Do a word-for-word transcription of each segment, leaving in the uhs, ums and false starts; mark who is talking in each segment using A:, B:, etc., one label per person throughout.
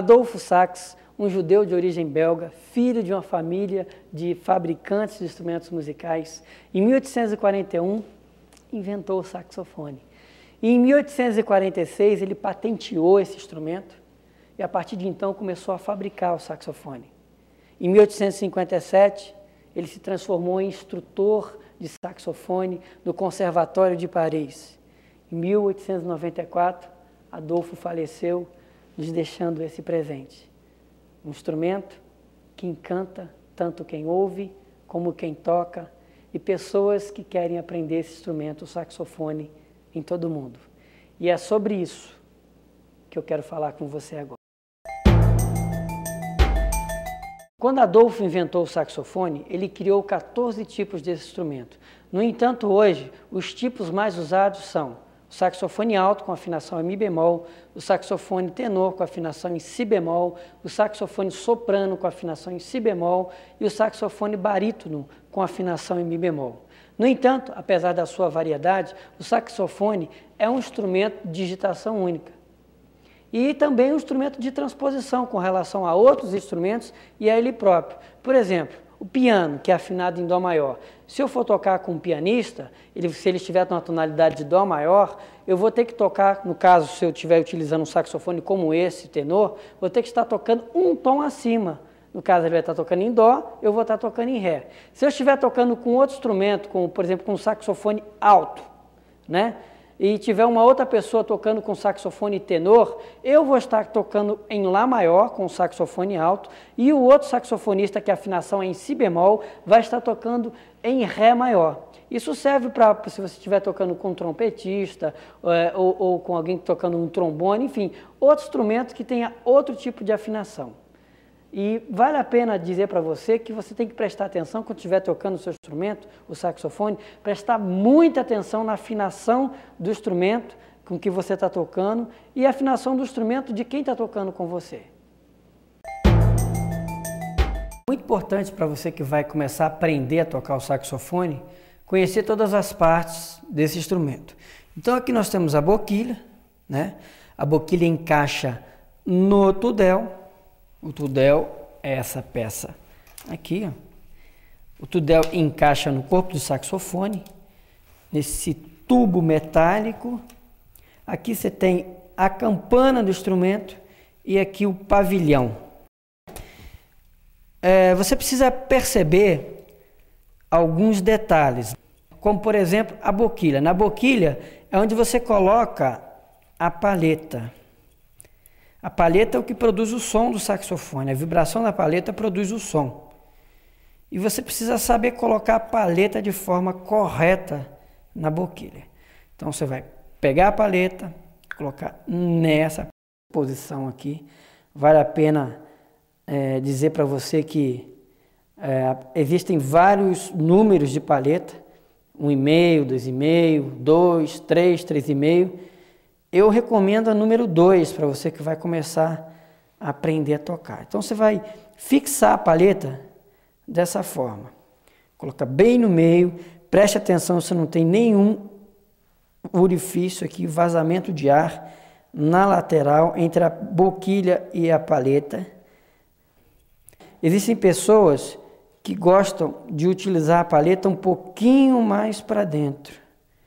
A: Adolfo Sax, um judeu de origem belga, filho de uma família de fabricantes de instrumentos musicais, em mil oitocentos e quarenta e um inventou o saxofone. E em mil oitocentos e quarenta e seis ele patenteou esse instrumento e a partir de então começou a fabricar o saxofone. Em mil oitocentos e cinquenta e sete ele se transformou em instrutor de saxofone no Conservatório de Paris. Em mil oitocentos e noventa e quatro, Adolfo faleceu, nos deixando esse presente. Um instrumento que encanta tanto quem ouve como quem toca e pessoas que querem aprender esse instrumento, o saxofone, em todo o mundo. E é sobre isso que eu quero falar com você agora. Quando Adolfo inventou o saxofone, ele criou quatorze tipos desse instrumento. No entanto, hoje, os tipos mais usados são o saxofone alto com afinação em Mi bemol, o saxofone tenor com afinação em Si bemol, o saxofone soprano com afinação em Si bemol e o saxofone barítono com afinação em Mi bemol. No entanto, apesar da sua variedade, o saxofone é um instrumento de digitação única e também um instrumento de transposição com relação a outros instrumentos e a ele próprio. Por exemplo, o piano, que é afinado em Dó maior. Se eu for tocar com um pianista, ele, se ele estiver numa tonalidade de Dó maior, eu vou ter que tocar, no caso, se eu estiver utilizando um saxofone como esse, tenor, vou ter que estar tocando um tom acima. No caso, ele vai estar tocando em Dó, eu vou estar tocando em Ré. Se eu estiver tocando com outro instrumento, como, por exemplo, com um saxofone alto, né? E tiver uma outra pessoa tocando com saxofone tenor, eu vou estar tocando em Lá maior, com saxofone alto, e o outro saxofonista, que a afinação é em Si bemol, vai estar tocando em Ré maior. Isso serve para, se você estiver tocando com um trompetista, é, ou, ou com alguém tocando um trombone, enfim, outro instrumento que tenha outro tipo de afinação. E vale a pena dizer para você que você tem que prestar atenção quando estiver tocando o seu instrumento, o saxofone, prestar muita atenção na afinação do instrumento com que você está tocando e a afinação do instrumento de quem está tocando com você. Muito importante para você que vai começar a aprender a tocar o saxofone, conhecer todas as partes desse instrumento. Então aqui nós temos a boquilha, né? A boquilha encaixa no tudel. O tudel é essa peça aqui, ó. O tudel encaixa no corpo do saxofone, nesse tubo metálico. Aqui você tem a campana do instrumento e aqui o pavilhão. É, você precisa perceber alguns detalhes, como por exemplo a boquilha. Na boquilha é onde você coloca a palheta. A palheta é o que produz o som do saxofone, a vibração da palheta produz o som. E você precisa saber colocar a palheta de forma correta na boquilha. Então você vai pegar a palheta, colocar nessa posição aqui. Vale a pena é, dizer para você que é, existem vários números de palheta, um e meio, dois e meio, dois, três, três e meio. Eu recomendo a número dois para você que vai começar a aprender a tocar. Então você vai fixar a palheta dessa forma. Coloca bem no meio, preste atenção se não tem nenhum orifício aqui, vazamento de ar na lateral entre a boquilha e a palheta. Existem pessoas que gostam de utilizar a palheta um pouquinho mais para dentro.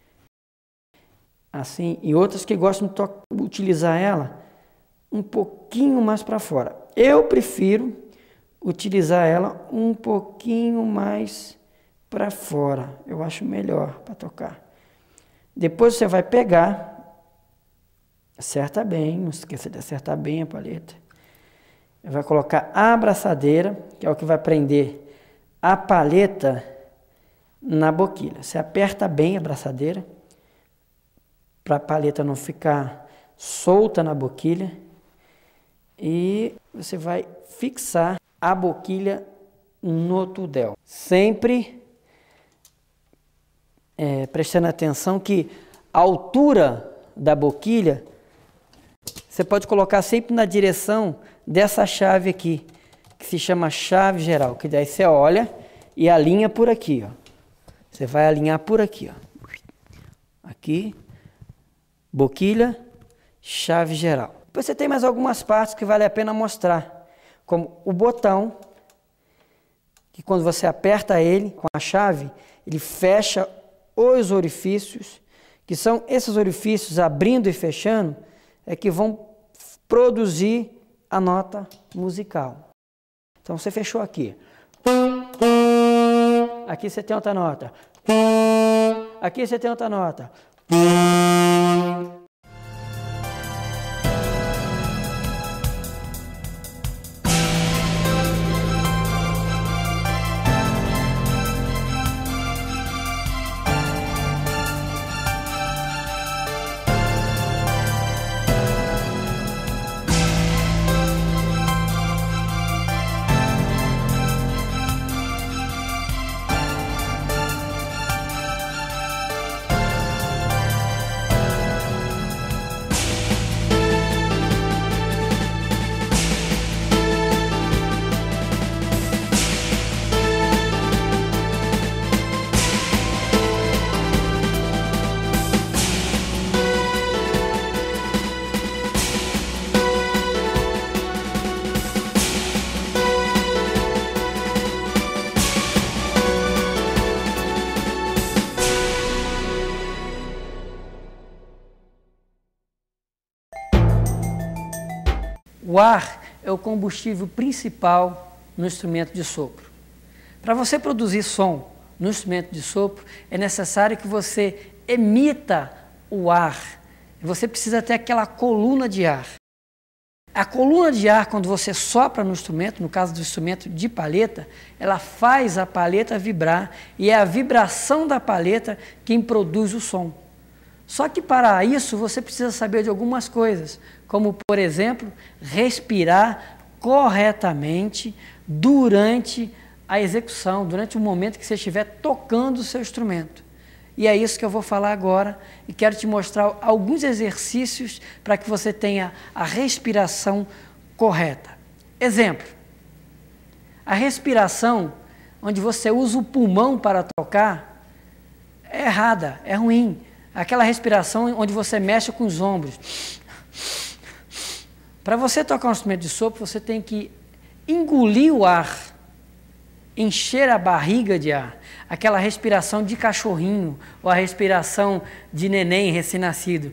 A: Assim, e outras que gostam de utilizar ela um pouquinho mais para fora. Eu prefiro utilizar ela um pouquinho mais para fora. Eu acho melhor para tocar. Depois você vai pegar, acerta bem, não esqueça de acertar bem a palheta. Vai colocar a abraçadeira, que é o que vai prender a palheta na boquilha. Você aperta bem a abraçadeira, para a palheta não ficar solta na boquilha, e você vai fixar a boquilha no tudel. Sempre é, prestando atenção que a altura da boquilha, você pode colocar sempre na direção dessa chave aqui, que se chama chave geral, que daí você olha e alinha por aqui, ó. Você vai alinhar por aqui, ó. Aqui. Boquilha, chave geral. Depois você tem mais algumas partes que vale a pena mostrar, como o botão, que quando você aperta ele com a chave, ele fecha os orifícios, que são esses orifícios abrindo e fechando, é que vão produzir a nota musical. Então você fechou aqui. Aqui você tem outra nota. Aqui você tem outra nota. O ar é o combustível principal no instrumento de sopro. Para você produzir som no instrumento de sopro, é necessário que você emita o ar. Você precisa ter aquela coluna de ar. A coluna de ar, quando você sopra no instrumento, no caso do instrumento de palheta, ela faz a palheta vibrar e é a vibração da palheta quem produz o som. Só que para isso você precisa saber de algumas coisas, como, por exemplo, respirar corretamente durante a execução, durante o momento que você estiver tocando o seu instrumento. E é isso que eu vou falar agora e quero te mostrar alguns exercícios para que você tenha a respiração correta. Exemplo, a respiração onde você usa o pulmão para tocar é errada, é ruim. Aquela respiração onde você mexe com os ombros. Para você tocar um instrumento de sopro, você tem que engolir o ar, encher a barriga de ar. Aquela respiração de cachorrinho, ou a respiração de neném recém-nascido.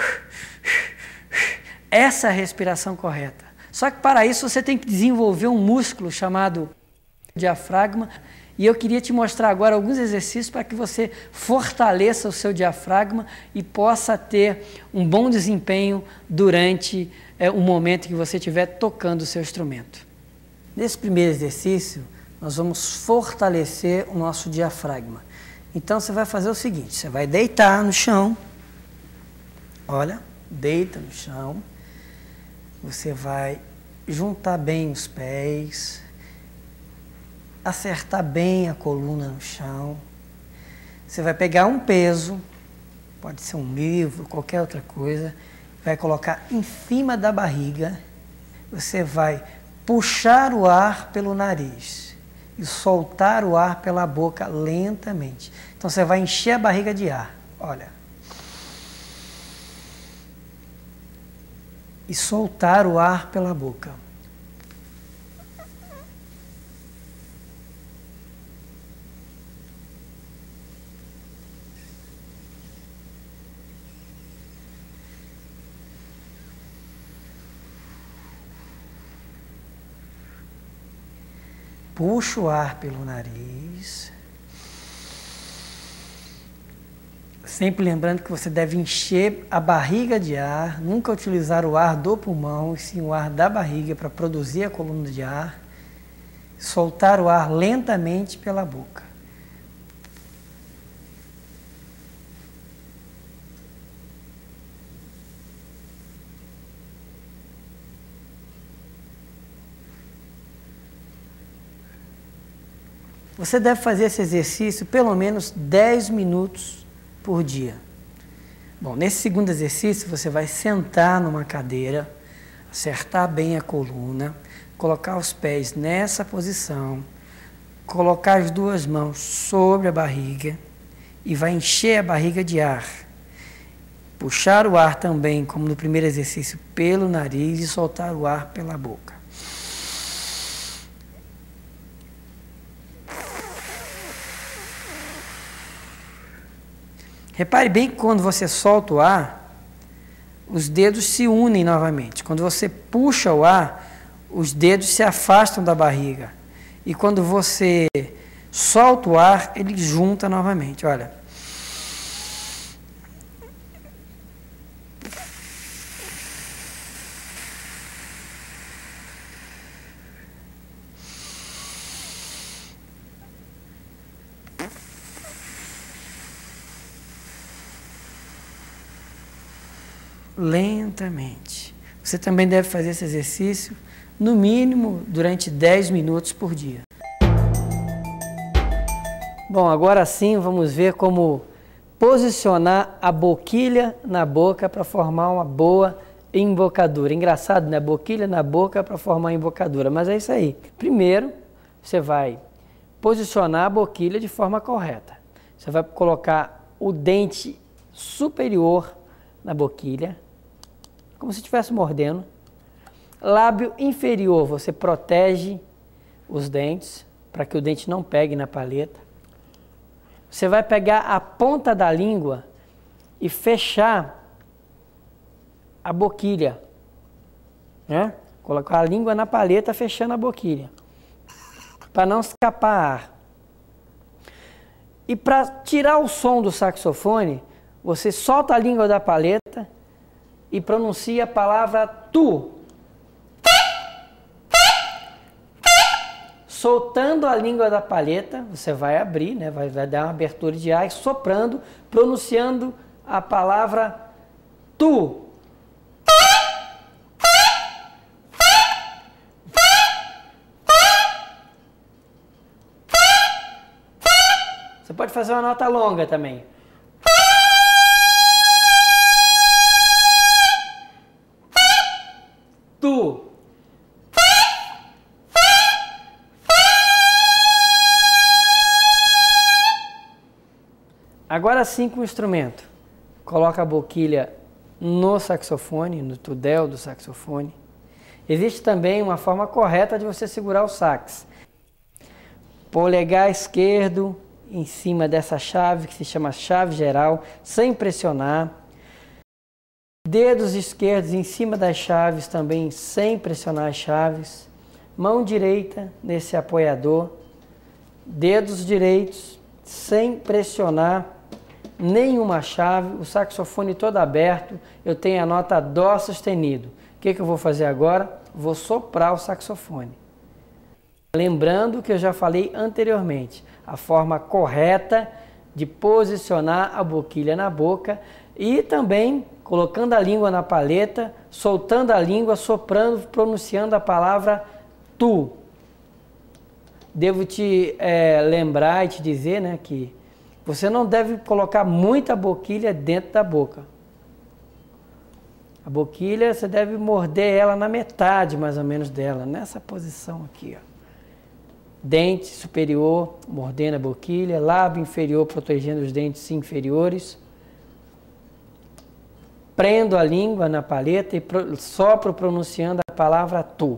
A: Essa é a respiração correta. Só que para isso você tem que desenvolver um músculo chamado diafragma. E eu queria te mostrar agora alguns exercícios para que você fortaleça o seu diafragma e possa ter um bom desempenho durante é, o momento que você estiver tocando o seu instrumento. Nesse primeiro exercício, nós vamos fortalecer o nosso diafragma. Então você vai fazer o seguinte, você vai deitar no chão, olha, deita no chão, você vai juntar bem os pés, acertar bem a coluna no chão. Você vai pegar um peso, pode ser um livro, qualquer outra coisa, vai colocar em cima da barriga, você vai puxar o ar pelo nariz e soltar o ar pela boca lentamente. Então você vai encher a barriga de ar, olha. E soltar o ar pela boca. Puxa o ar pelo nariz, sempre lembrando que você deve encher a barriga de ar, nunca utilizar o ar do pulmão, e sim o ar da barriga para produzir a coluna de ar, soltar o ar lentamente pela boca. Você deve fazer esse exercício pelo menos dez minutos por dia. Bom, nesse segundo exercício você vai sentar numa cadeira, acertar bem a coluna, colocar os pés nessa posição, colocar as duas mãos sobre a barriga e vai encher a barriga de ar. puxar o ar também, como no primeiro exercício, pelo nariz e soltar o ar pela boca. Repare bem que quando você solta o ar, os dedos se unem novamente. Quando você puxa o ar, os dedos se afastam da barriga. E quando você solta o ar, ele junta novamente. Olha. Lentamente. Você também deve fazer esse exercício, no mínimo, durante dez minutos por dia. Bom, agora sim vamos ver como posicionar a boquilha na boca para formar uma boa embocadura. Engraçado, né? Boquilha na boca para formar uma embocadura, mas é isso aí. Primeiro, você vai posicionar a boquilha de forma correta. Você vai colocar o dente superior na boquilha, como se estivesse mordendo. Lábio inferior, você protege os dentes, para que o dente não pegue na paleta. Você vai pegar a ponta da língua e fechar a boquilha, né? Colocar a língua na paleta, fechando a boquilha, para não escapar ar. E para tirar o som do saxofone, você solta a língua da paleta e pronuncia a palavra tu. Soltando a língua da paleta, você vai abrir, né? vai, vai dar uma abertura de ar, e soprando, pronunciando a palavra tu. Você pode fazer uma nota longa também. Tu. Agora sim com o instrumento. Coloca a boquilha no saxofone, no tudel do saxofone. Existe também uma forma correta de você segurar o sax. Polegar esquerdo em cima dessa chave, que se chama chave geral, sem pressionar. Dedos esquerdos em cima das chaves também, sem pressionar as chaves. Mão direita nesse apoiador. Dedos direitos, sem pressionar nenhuma chave. O saxofone todo aberto. Eu tenho a nota dó sustenido. O que, que eu vou fazer agora? Vou soprar o saxofone. Lembrando que eu já falei anteriormente, a forma correta de posicionar a boquilha na boca e também colocando a língua na paleta, soltando a língua, soprando, pronunciando a palavra tu. Devo te é, lembrar e te dizer, né, que você não deve colocar muita boquilha dentro da boca. A boquilha, você deve morder ela na metade, mais ou menos, dela, nessa posição aqui, ó. Dente superior, mordendo a boquilha, lábio inferior, protegendo os dentes inferiores. Prendo a língua na paleta e sopro pronunciando a palavra tu.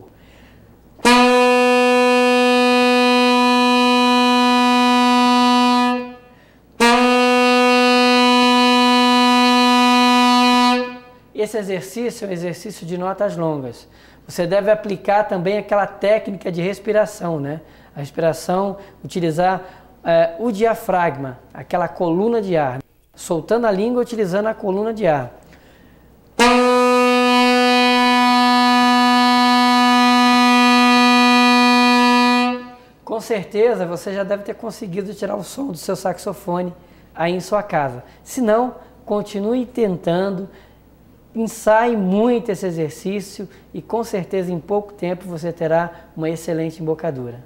A: Esse exercício é um exercício de notas longas. Você deve aplicar também aquela técnica de respiração, né? A respiração, utilizar é, o diafragma, aquela coluna de ar. Soltando a língua, utilizando a coluna de ar. Com certeza você já deve ter conseguido tirar o som do seu saxofone aí em sua casa. Se não, continue tentando, ensaie muito esse exercício e com certeza em pouco tempo você terá uma excelente embocadura.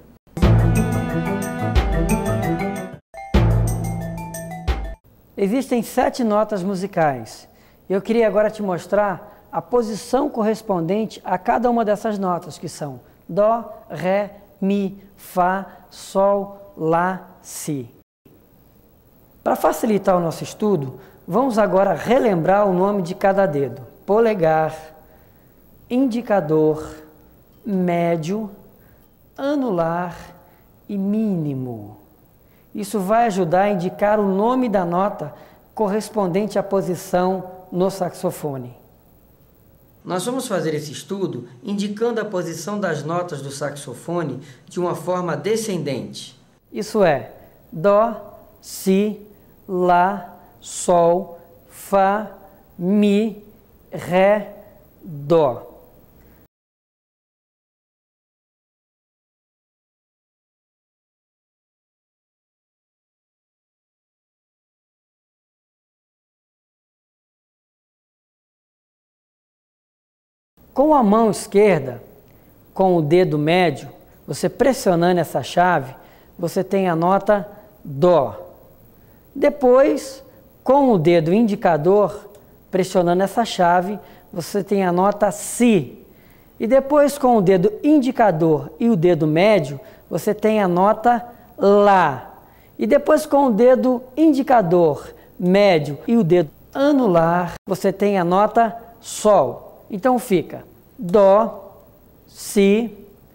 A: Existem sete notas musicais. Eu queria agora te mostrar a posição correspondente a cada uma dessas notas, que são Dó, Ré, Mi, Fá, Sol, Lá, Si. Para facilitar o nosso estudo, Vamos agora relembrar o nome de cada dedo: polegar, indicador, médio, anular e mínimo. Isso vai ajudar a indicar o nome da nota correspondente à posição no saxofone. Nós vamos fazer esse estudo indicando a posição das notas do saxofone de uma forma descendente. Isso é, dó, si, lá, sol, fá, mi, ré, dó. Com a mão esquerda, com o dedo médio, você pressionando essa chave, você tem a nota dó. Depois, com o dedo indicador, pressionando essa chave, você tem a nota si. E depois, com o dedo indicador e o dedo médio, você tem a nota lá. E depois, com o dedo indicador, médio e o dedo anular, você tem a nota sol. Então fica dó, si,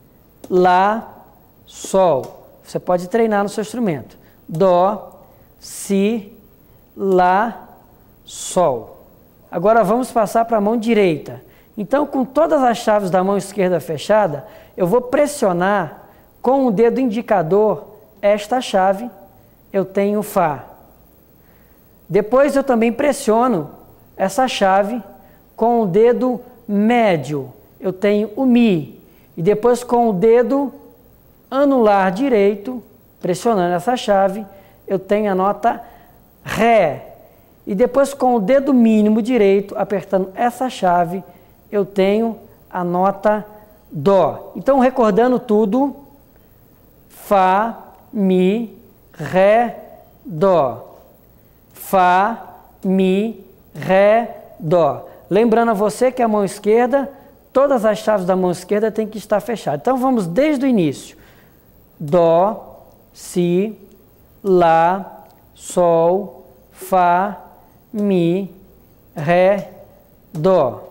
A: lá, sol. Você pode treinar no seu instrumento. Dó, si, lá, sol. Agora vamos passar para a mão direita. Então, com todas as chaves da mão esquerda fechada, eu vou pressionar com o dedo indicador esta chave, eu tenho Fá. Depois eu também pressiono essa chave com o dedo médio, eu tenho o Mi. E depois com o dedo anular direito, pressionando essa chave, eu tenho a nota Ré. E depois com o dedo mínimo direito, apertando essa chave, eu tenho a nota Dó. Então, recordando tudo, Fá, Mi, Ré, Dó. Fá, Mi, Ré, Dó. Lembrando a você que a mão esquerda, todas as chaves da mão esquerda têm que estar fechadas. Então vamos desde o início. Dó, Si, Lá, Sol, Fá, Mi, Ré, Dó.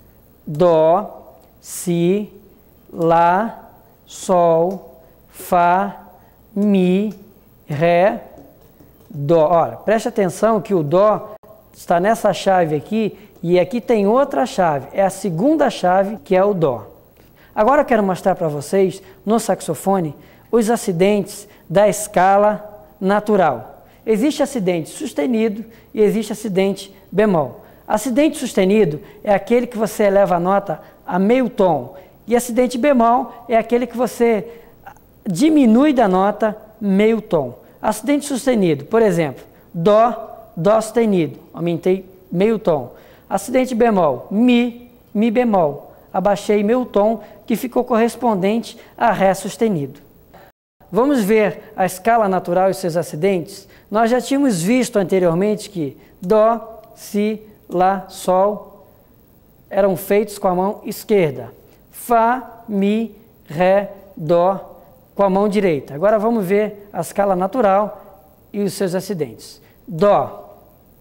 A: Dó, Si, Lá, Sol, Fá, Mi, Ré, Dó. Olha, preste atenção que o Dó está nessa chave aqui e aqui tem outra chave. É a segunda chave que é o Dó. Agora eu quero mostrar para vocês, no saxofone, os acidentes da escala natural. Existe acidente sustenido e existe acidente bemol. Acidente sustenido é aquele que você eleva a nota a meio tom. E acidente bemol é aquele que você diminui da nota meio tom. Acidente sustenido, por exemplo, Dó, Dó sustenido, aumentei meio tom. Acidente bemol, Mi, Mi bemol, abaixei meio tom, que ficou correspondente a Ré sustenido. Vamos ver a escala natural e seus acidentes? Nós já tínhamos visto anteriormente que Dó, Si, Lá, Sol eram feitos com a mão esquerda. Fá, Mi, Ré, Dó com a mão direita. Agora vamos ver a escala natural e os seus acidentes. Dó,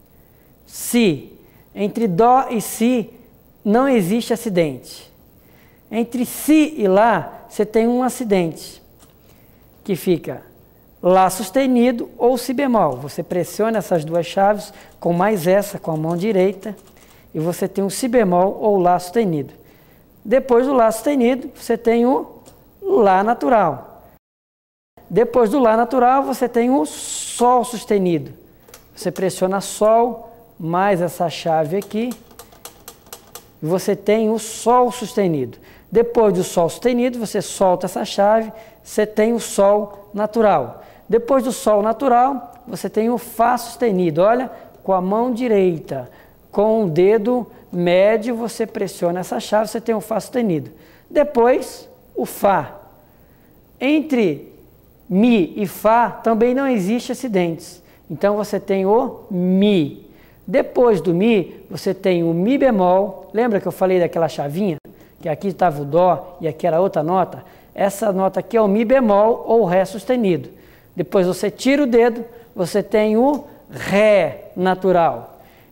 A: Si. Entre Dó e Si não existe acidente. Entre Si e Lá você tem um acidente, que fica Lá sustenido ou Si bemol. Você pressiona essas duas chaves com mais essa com a mão direita e você tem um Si bemol ou Lá sustenido. Depois do Lá sustenido você tem o Lá natural. Depois do Lá natural, você tem o Sol sustenido. Você pressiona Sol, mais essa chave aqui, e você tem o Sol sustenido. Depois do Sol sustenido, você solta essa chave, você tem o Sol natural. Depois do Sol natural, você tem o Fá sustenido. Olha, com a mão direita, com o dedo médio, você pressiona essa chave, você tem o Fá sustenido. Depois, o Fá. Entre Mi e Fá também não existe acidentes. Então você tem o Mi. Depois do Mi, você tem o Mi bemol. Lembra que eu falei daquela chavinha? Que aqui estava o Dó e aqui era outra nota? Essa nota aqui é o Mi bemol ou Ré sustenido. Depois você tira o dedo, você tem o Ré natural.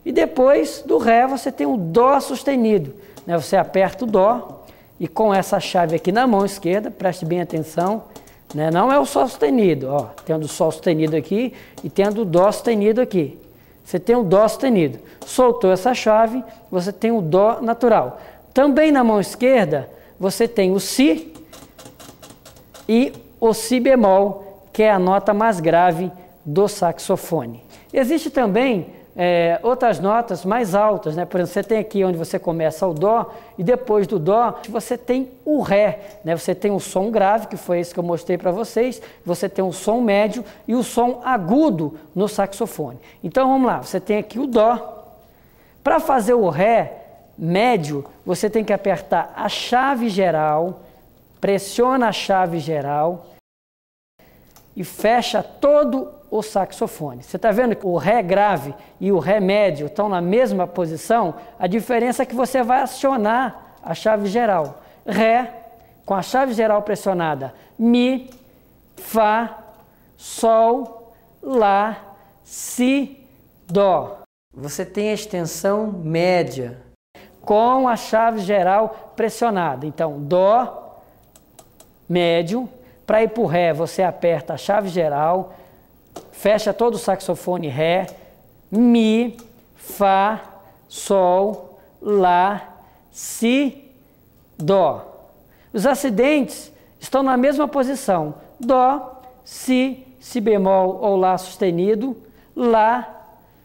A: E depois do Ré você tem o Dó sustenido, né? Você aperta o Dó e com essa chave aqui na mão esquerda, preste bem atenção, né? Não é o Sol sustenido, ó, tendo o Sol sustenido aqui e tendo o Dó sustenido aqui. Você tem o Dó sustenido. Soltou essa chave, você tem o Dó natural. Também na mão esquerda você tem o Si e o Si bemol, que é a nota mais grave do saxofone. Existe também é, outras notas mais altas, né? Por exemplo, você tem aqui onde você começa o Dó e depois do Dó você tem o Ré, né? Você tem o som grave, que foi esse que eu mostrei para vocês, você tem o som médio e o som agudo no saxofone. Então vamos lá, você tem aqui o Dó. Para fazer o Ré médio, você tem que apertar a chave geral, pressiona a chave geral e fecha todo o saxofone. Você está vendo que o Ré grave e o Ré médio estão na mesma posição? A diferença é que você vai acionar a chave geral. Ré, com a chave geral pressionada, Mi, Fá, Sol, Lá, Si, Dó. Você tem a extensão média com a chave geral pressionada. Então, Dó, médio. Para ir para o Ré, você aperta a chave geral, fecha todo o saxofone Ré, Mi, Fá, Sol, Lá, Si, Dó. Os acidentes estão na mesma posição. Dó, Si, Si bemol ou Lá sustenido, Lá,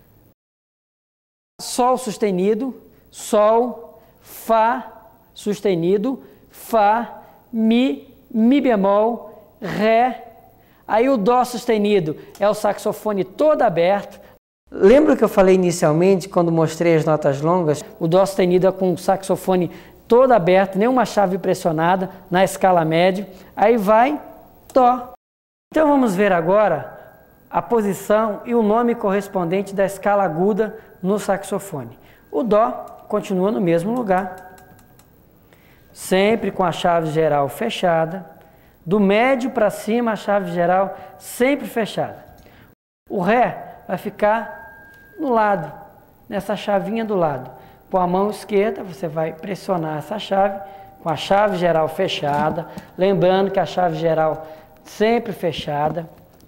A: Sol sustenido, Sol, Fá sustenido, Fá, Mi, Mi bemol, Ré. Aí o Dó sustenido é o saxofone todo aberto. Lembra que eu falei inicialmente, quando mostrei as notas longas, o Dó sustenido é com o saxofone todo aberto, nenhuma chave pressionada, na escala média. Aí vai Dó. Então vamos ver agora a posição e o nome correspondente da escala aguda no saxofone. O Dó continua no mesmo lugar, sempre com a chave geral fechada. Do médio para cima, a chave geral sempre fechada. O Ré vai ficar no lado, nessa chavinha do lado. Com a mão esquerda, você vai pressionar essa chave com a chave geral fechada. Lembrando que a chave geral sempre fechada.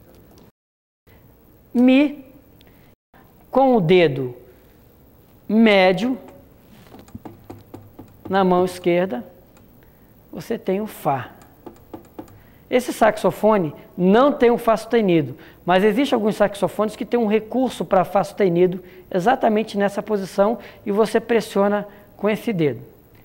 A: Mi, com o dedo médio na mão esquerda, você tem o Fá. Esse saxofone não tem um Fá sustenido, mas existem alguns saxofones que têm um recurso para Fá sustenido exatamente nessa posição e você pressiona com esse dedo.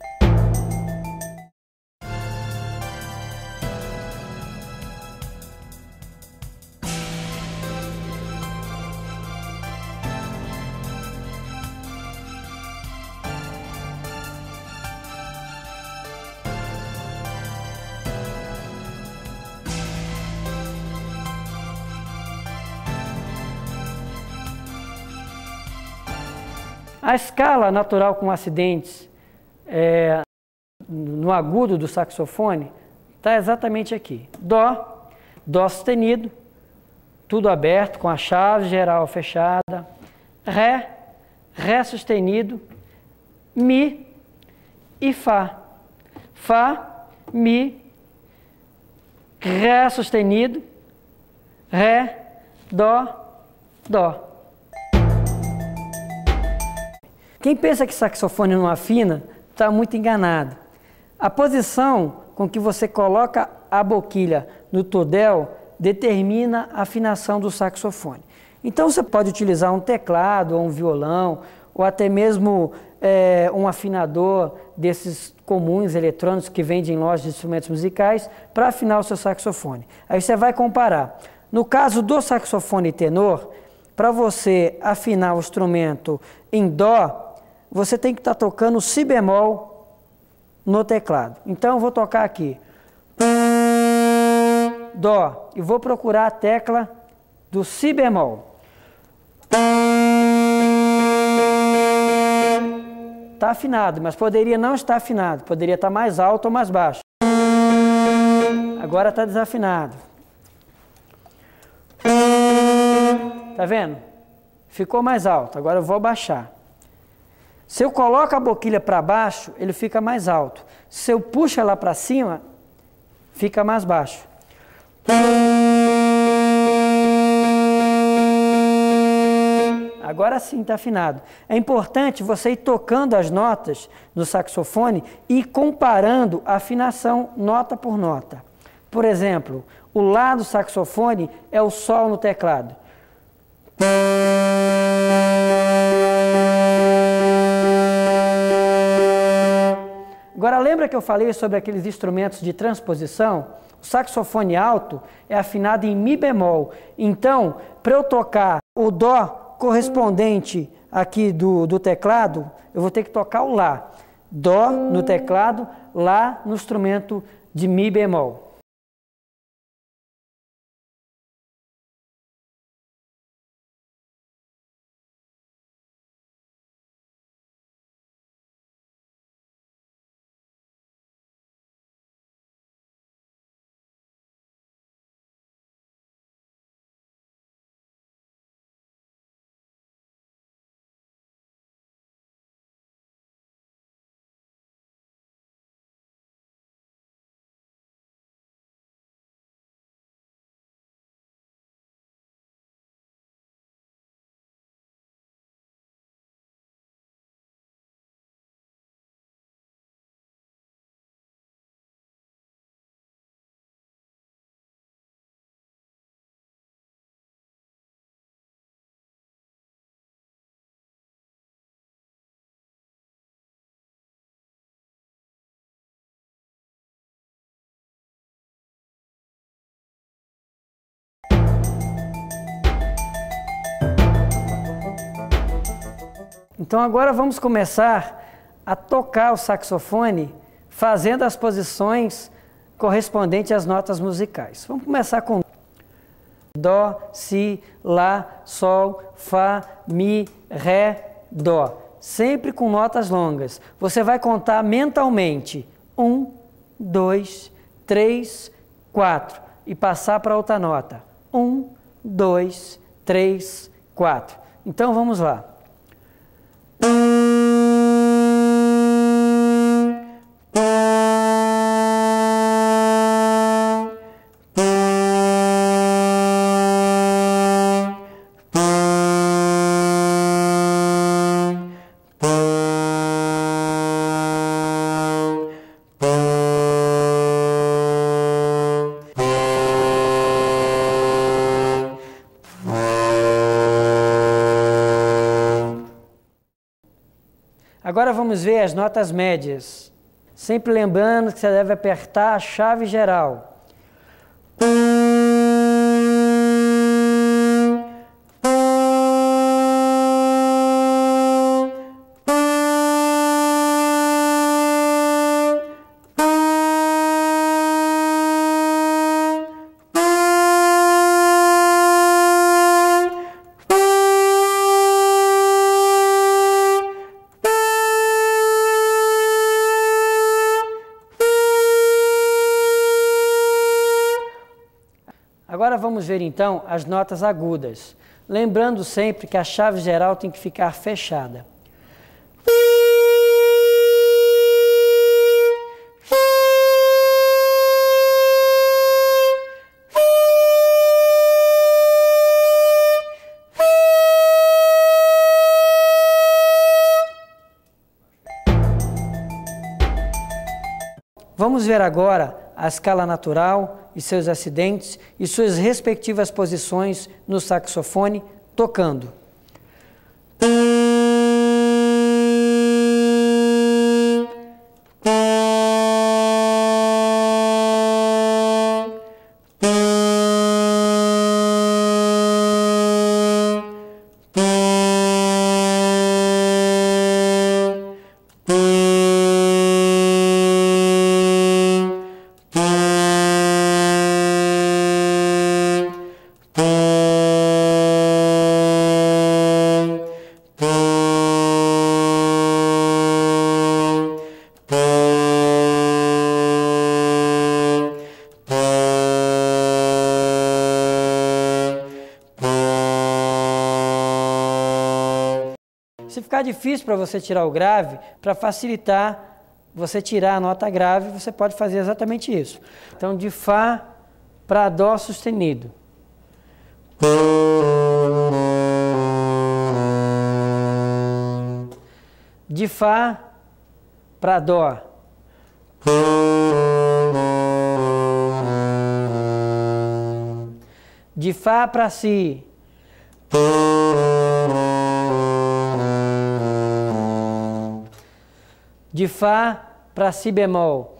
A: A escala natural com acidentes é, no agudo do saxofone está exatamente aqui. Dó, Dó sustenido, tudo aberto com a chave geral fechada. Ré, Ré sustenido, Mi e Fá. Fá, Mi, Ré sustenido, Ré, Dó, Dó. Quem pensa que saxofone não afina, está muito enganado. A posição com que você coloca a boquilha no tordel determina a afinação do saxofone. Então você pode utilizar um teclado, ou um violão, ou até mesmo é, um afinador desses comuns eletrônicos que vendem em lojas de instrumentos musicais para afinar o seu saxofone. Aí você vai comparar. No caso do saxofone tenor, para você afinar o instrumento em Dó, você tem que estar tocando Si bemol no teclado. Então eu vou tocar aqui Dó e vou procurar a tecla do Si bemol. Está afinado, mas poderia não estar afinado, poderia estar mais alto ou mais baixo. Agora está desafinado. Tá vendo? Ficou mais alto, agora eu vou abaixar. Se eu coloco a boquilha para baixo, ele fica mais alto. Se eu puxo ela para cima, fica mais baixo. Agora sim está afinado. É importante você ir tocando as notas no saxofone e comparando a afinação nota por nota. Por exemplo, o Lá do saxofone é o Sol no teclado. Agora lembra que eu falei sobre aqueles instrumentos de transposição? O saxofone alto é afinado em Mi bemol. Então, para eu tocar o Dó correspondente aqui do, do teclado, eu vou ter que tocar o Lá. Dó no teclado, Lá no instrumento de Mi bemol. Então agora vamos começar a tocar o saxofone fazendo as posições correspondentes às notas musicais. Vamos começar com Dó, Si, Lá, Sol, Fá, Mi, Ré, Dó. Sempre com notas longas. Você vai contar mentalmente. Um, dois, três, quatro. E passar para outra nota. Um, dois, três, quatro. Então vamos lá. Agora vamos ver as notas médias. Sempre lembrando que você deve apertar a chave geral. Agora vamos ver então as notas agudas, lembrando sempre que a chave geral tem que ficar fechada. Vamos ver agora a escala natural e seus acidentes e suas respectivas posições no saxofone tocando.
B: Bye.
A: Se ficar difícil para você tirar o grave, para facilitar você tirar a nota grave, você pode fazer exatamente isso. Então, de Fá para Dó sustenido. De Fá para Dó. De Fá para Si. De Fá para Si bemol.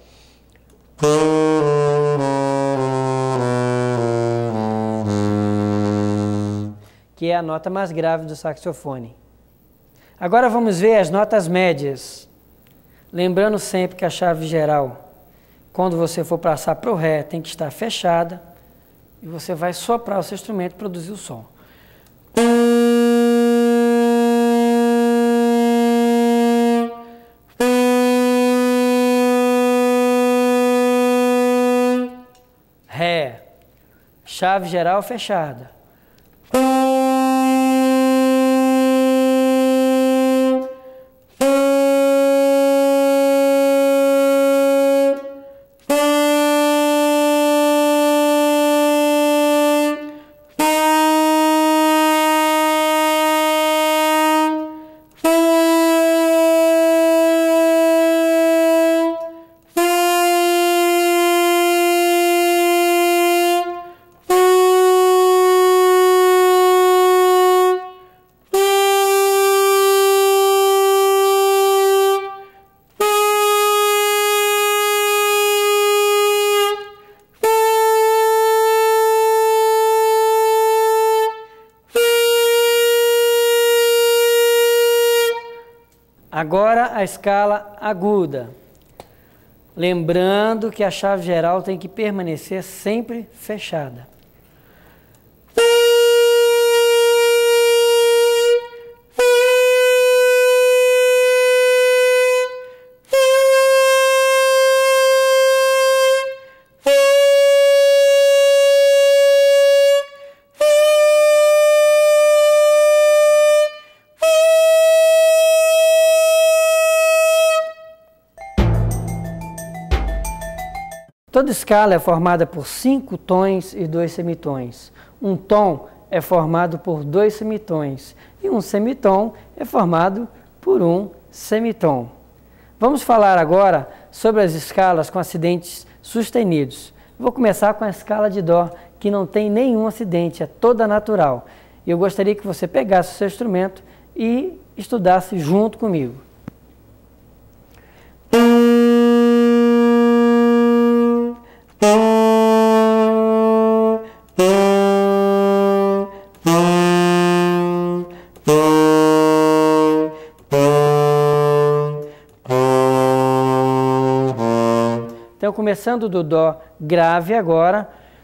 A: Que é a nota mais grave do saxofone. Agora vamos ver as notas médias. Lembrando sempre que a chave geral, quando você for passar para o Ré, tem que estar fechada e você vai soprar o seu instrumento e produzir o som. Ré, chave geral fechada. Agora a escala aguda. Lembrando que a chave geral tem que permanecer sempre fechada. Toda escala é formada por cinco tons e dois semitons. Um tom é formado por dois semitons e um semitom é formado por um semitom. Vamos falar agora sobre as escalas com acidentes sustenidos. Vou começar com a escala de Dó, que não tem nenhum acidente, é toda natural. Eu gostaria que você pegasse o seu instrumento e estudasse junto comigo. Então, começando do Dó grave agora.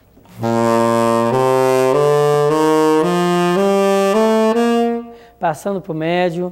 A: Passando para o médio.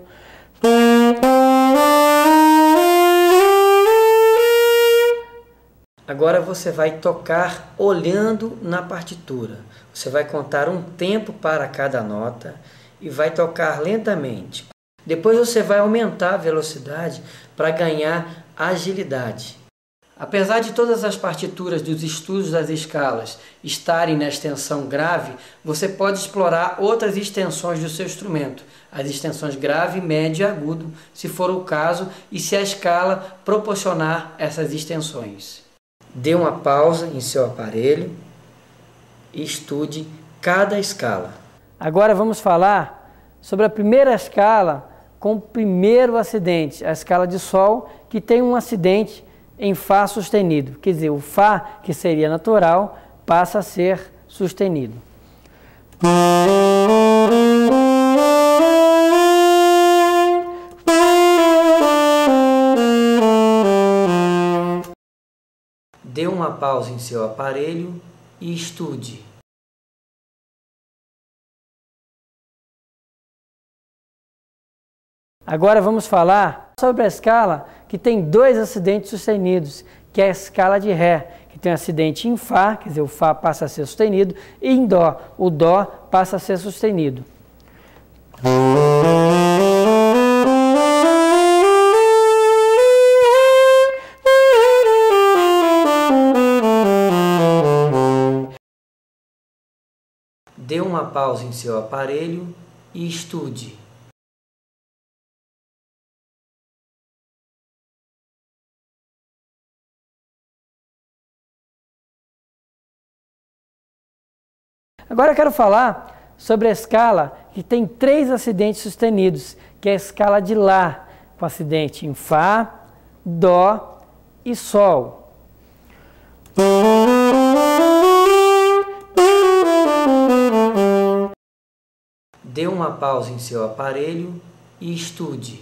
A: Agora você vai tocar olhando na partitura. Você vai contar um tempo para cada nota e vai tocar lentamente. Depois você vai aumentar a velocidade para ganhar agilidade. Apesar de todas as partituras dos estudos das escalas estarem na extensão grave, você pode explorar outras extensões do seu instrumento, as extensões grave, médio e agudo, se for o caso, e se a escala proporcionar essas extensões. Dê uma pausa em seu aparelho e estude cada escala. Agora vamos falar sobre a primeira escala com o primeiro acidente, a escala de Sol, que tem um acidente em Fá sustenido, quer dizer, o Fá, que seria natural, passa a ser sustenido. Dê uma pausa em seu aparelho e estude. Agora vamos falar sobre a escala que tem dois acidentes sustenidos, que é a escala de Ré, que tem um acidente em Fá, quer dizer, o Fá passa a ser sustenido, e em Dó, o Dó passa a ser sustenido. uma pausa em seu aparelho e estude. Agora eu quero falar sobre a escala que tem três acidentes sustenidos, que é a escala de Lá, com acidente em Fá, Dó e Sol. Dê uma pausa em seu aparelho e estude.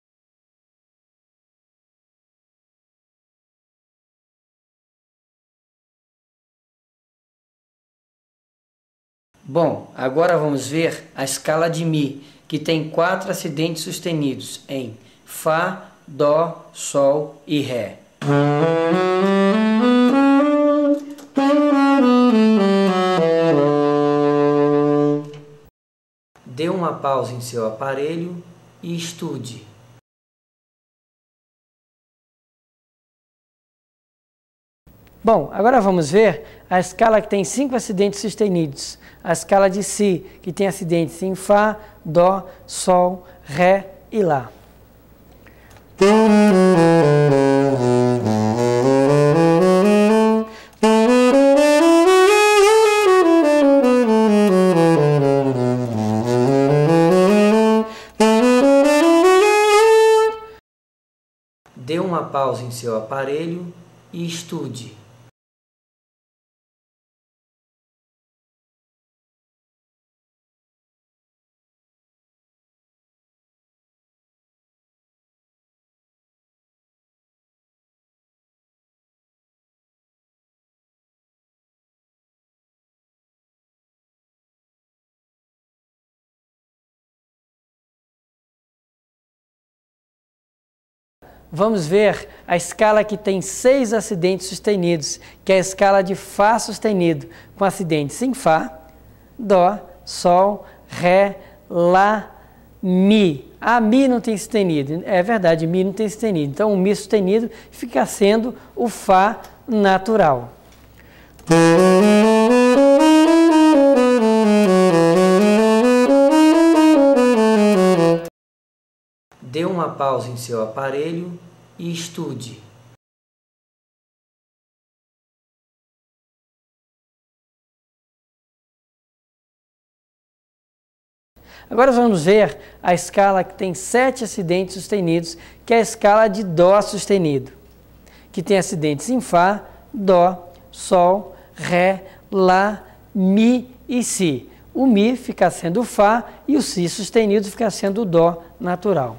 A: Bom, agora vamos ver a escala de Mi, que tem quatro acidentes sustenidos em Fá, Dó, Sol e Ré. Dê uma pausa em seu aparelho e estude. Bom, agora vamos ver a escala que tem cinco acidentes sustenidos. A escala de Si, que tem acidentes em Fá, Dó, Sol, Ré e Lá. Dê uma pausa em seu aparelho e estude. Vamos ver a escala que tem seis acidentes sustenidos, que é a escala de Fá sustenido, com acidentes em Fá, Dó, Sol, Ré, Lá, Mi. Ah, Mi não tem sustenido. É verdade, Mi não tem sustenido. Então, o Mi sustenido fica sendo o Fá natural. Dê uma pausa em seu aparelho e estude. Agora vamos ver a escala que tem sete acidentes sustenidos, que é a escala de Dó sustenido, que tem acidentes em Fá, Dó, Sol, Ré, Lá, Mi e Si. O Mi fica sendo o Fá e o Si sustenido fica sendo o Dó natural.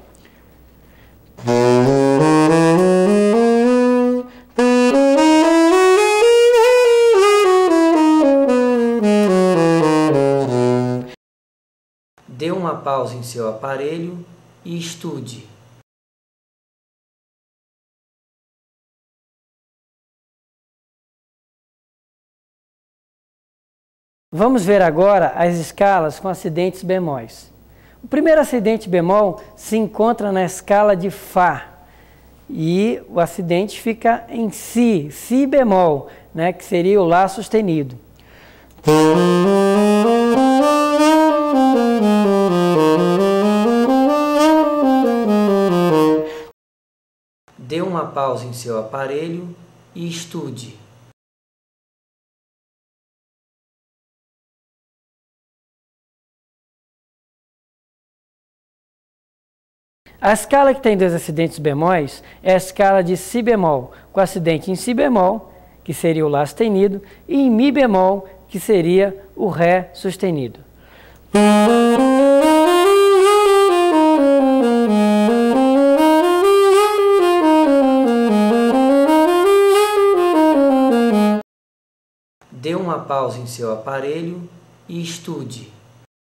A: Dê uma pausa em seu aparelho e estude. Vamos ver agora as escalas com acidentes bemóis. O primeiro acidente bemol se encontra na escala de Fá e o acidente fica em Si, Si bemol, né, que seria o Lá sustenido. Dê uma pausa em seu aparelho e estude. A escala que tem dois acidentes bemóis é a escala de Si bemol, com acidente em Si bemol, que seria o Lá sustenido, e em Mi bemol, que seria o Ré sustenido. Dê uma pausa em seu aparelho e estude.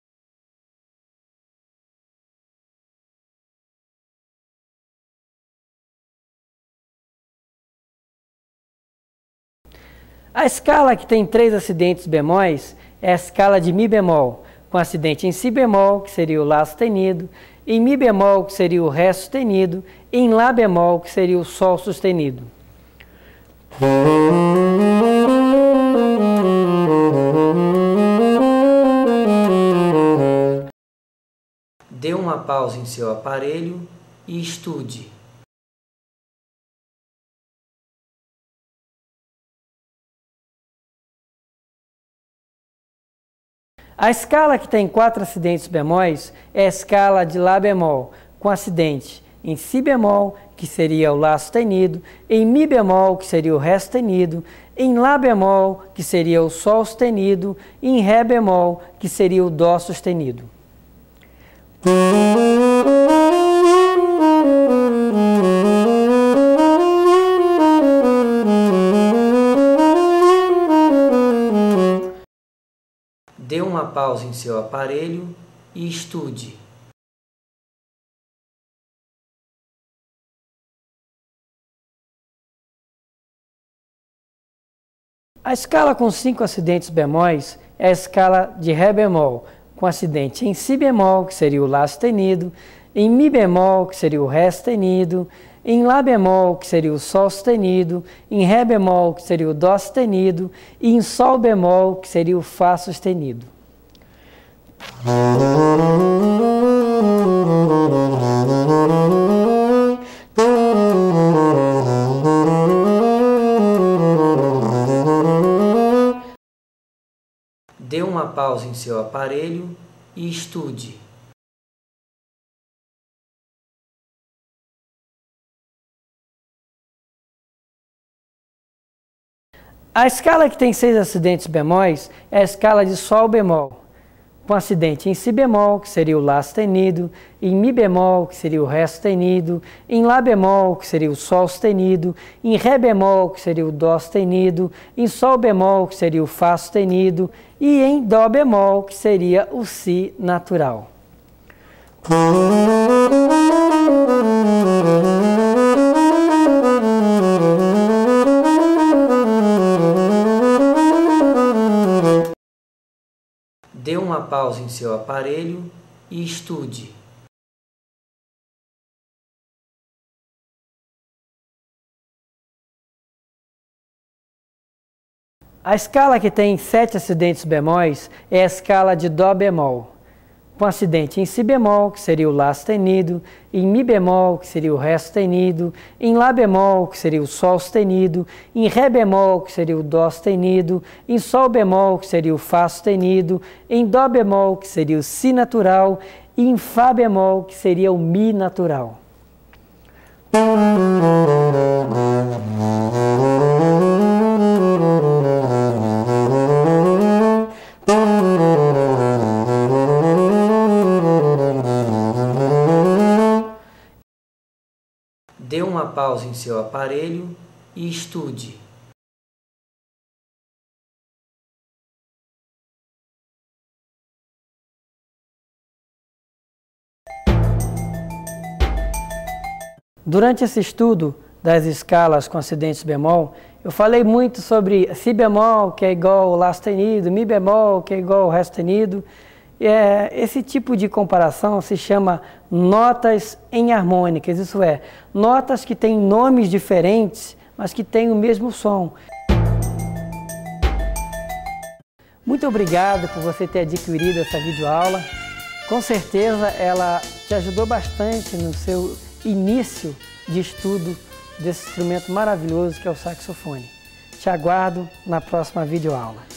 A: A escala que tem três acidentes bemóis é a escala de Mi bemol, com acidente em Si bemol, que seria o Lá sustenido, em Mi bemol, que seria o Ré sustenido, e em Lá bemol, que seria o Sol sustenido. Dê uma pausa em seu aparelho e estude. A escala que tem quatro acidentes bemóis é a escala de Lá bemol, com acidente em Si bemol, que seria o Lá sustenido, em Mi bemol, que seria o Ré sustenido, em Lá bemol, que seria o Sol sustenido, e em Ré bemol, que seria o Dó sustenido. Dê uma pausa em seu aparelho e estude. A escala com cinco acidentes bemóis é a escala de Ré bemol, com acidente em Si bemol, que seria o Lá sustenido, em Mi bemol, que seria o Ré sustenido, em Lá bemol, que seria o Sol sustenido, em Ré bemol, que seria o Dó sustenido, e em Sol bemol, que seria o Fá sustenido. Dê uma pausa em seu aparelho e estude. A escala que tem seis acidentes bemóis é a escala de Sol bemol, com acidente em Si bemol, que seria o Lá sustenido, em Mi bemol, que seria o Ré sustenido, em Lá bemol, que seria o Sol sustenido, em Ré bemol, que seria o Dó sustenido, em Sol bemol, que seria o Fá sustenido, e em Dó bemol, que seria o Si natural. Dê uma pausa em seu aparelho e estude. A escala que tem sete acidentes bemóis é a escala de Dó bemol, com acidente em Si bemol, que seria o Lá sustenido, em Mi bemol, que seria o Ré sustenido, em Lá bemol, que seria o Sol sustenido, em Ré bemol, que seria o Dó sustenido, em Sol bemol, que seria o Fá sustenido, em Dó bemol, que seria o Si natural, e em Fá bemol, que seria o Mi natural. Dê uma pausa em seu aparelho e estude. Durante esse estudo das escalas com acidentes bemol, eu falei muito sobre Si bemol, que é igual ao Lá sustenido, Mi bemol, que é igual ao Ré sustenido. É, esse tipo de comparação se chama notas enarmônicas, isso é, notas que têm nomes diferentes, mas que têm o mesmo som. Muito obrigado por você ter adquirido essa videoaula. Com certeza ela te ajudou bastante no seu início de estudo desse instrumento maravilhoso que é o saxofone. Te aguardo na próxima videoaula.